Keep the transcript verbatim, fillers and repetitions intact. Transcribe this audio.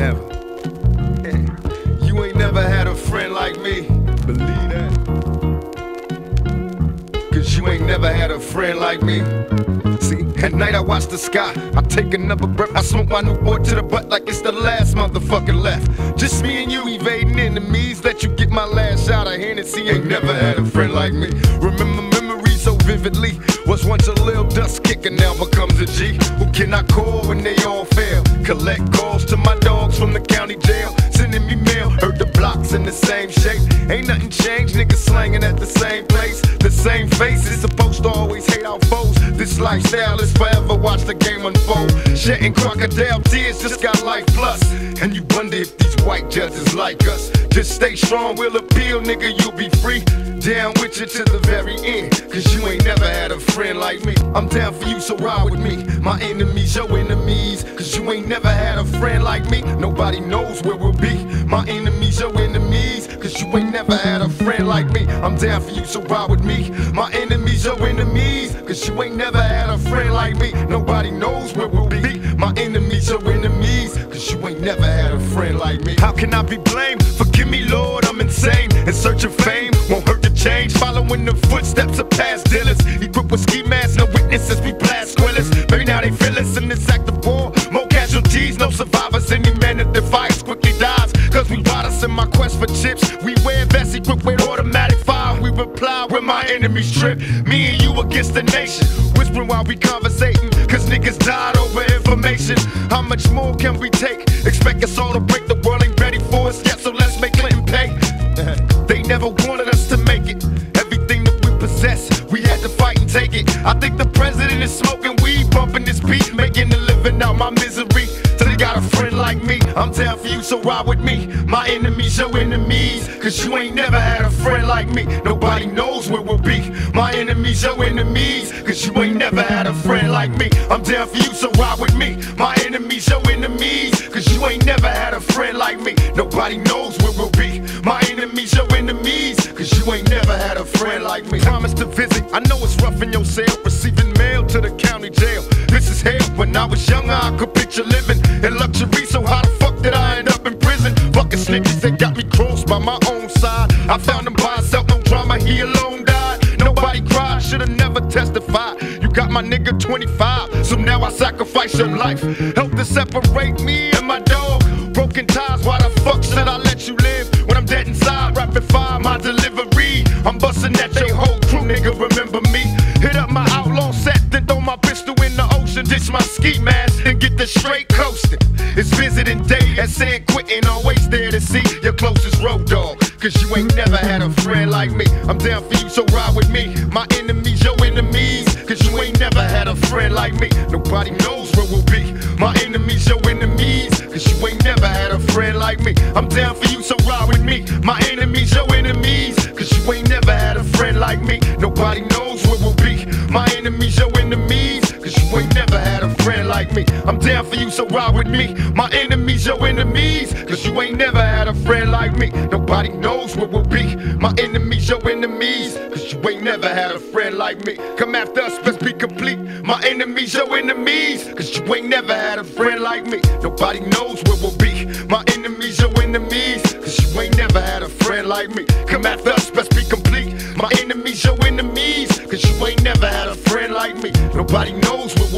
Never. You ain't never had a friend like me. Believe that. Cause you ain't never had a friend like me. See, at night I watch the sky, I take another breath, I smoke my new boy to the butt like it's the last motherfucker left. Just me and you evading enemies, let you get my last shot of Hennessy. Ain't never had a friend like me. Remember memories so vividly. Was once a little dust kicker, now becomes a G. Who can I call when they all fail? Collect calls to my dogs from the county jail, sending me mail, heard the blocks in the same shape. Ain't nothing changed, niggas slanging at the same place. The same faces, supposed to always hate our foes. This lifestyle is forever, watch the game unfold. Shedding crocodile tears, just got life plus. And you wonder if these white judges like us. Just stay strong, we'll appeal, nigga, you'll be free. Down with you to the very end, cause you ain't never had a friend like me. I'm down for you, so ride with me. My enemies, your enemies, cause you ain't never had a friend like me. Nobody knows where we'll be. My enemies, your enemies, cause you ain't never had a friend like me. I'm down for you, so ride with me. My enemies, your enemies, cause you ain't never had a friend like me. Nobody knows where we'll be. My enemies, your enemies, cause you ain't never had a friend like me. How can I be blamed? Forgive me, Lord, I'm insane. In search of fame, won't hurt to change. Following the footsteps of past dealers. Equipped with ski masks, no witnesses, we blast squillers. Maybe now they feel us in this act of war. More casualties, no survivors. Any man that defies quickly dies. Cause we ride us in my quest for chips. We wear vests equipped with automatic fire. We reply when my enemies trip. Me and you against the nation. Whispering while we conversating. Cause niggas died over information. How much more can we take? Expect us all to break, the world ain't ready for us yet, so let's make Clinton pay. They never wanted us to make it. Everything that we possess, we had to fight and take it. I think the president is smoking weed, bumping this beat, making a living out my misery. So they got a friend like me. I'm down for you, so ride with me. My enemies, your enemies, cause you ain't never had a friend like me. Nobody knows where we'll be. My enemies, your enemies, cause you ain't never had a friend like me. I'm down for you, so ride with me. My enemies, your enemies, cause you ain't never had a friend like me. Nobody knows where we'll be. My enemies, your enemies, cause you ain't never had a friend like me. Promise to visit, I know it's rough in your cell, receiving mail to the county jail. This is hell. When I was younger, I could picture living in luxury, so how the fuck did I end up in prison? Fucking snitches that got me crossed by my own side. I found him by himself, no drama, he alone died. Nobody cried, should've never testified. You got my nigga twenty-five, so now I sacrifice your life. Help to separate me and my dog. Broken ties, why the fuck should I let you live? When I'm dead inside, rapid fire my delivery. I'm busting at your whole crew, nigga, remember me. Hit up my outlaw set, then throw my pistol in the ocean. Ditch my ski mask, then get the straight coasting. It's visiting day at San Quentin, always there to see your closest road dog. Cause you ain't never had a friend like me. I'm down for you, so ride with me. My enemies, your enemies, cause you ain't never had a friend like me. Nobody knows where we'll be. My enemies, your enemies, cause you ain't never had a friend like me. I'm down for you, so ride with me. My enemies, your enemies, cause you ain't never had a friend like me. Nobody knows where we'll be. My enemies, your enemies, cause you ain't never had a friend like me. I'm down for you, so ride with me. My enemies, your enemies, cause you ain't never had a friend like me. Nobody knows where we'll be. My enemies, your enemies, cause you ain't never had a friend like me. Come after us, let's be complete. My enemies, your enemies, cause you ain't never had a friend like me. Nobody knows where we'll be. My enemies, your enemies, cause you ain't never had a friend like me. Come after us, let's be complete. My enemies, your enemies, cause you ain't never had a friend like me. Nobody knows where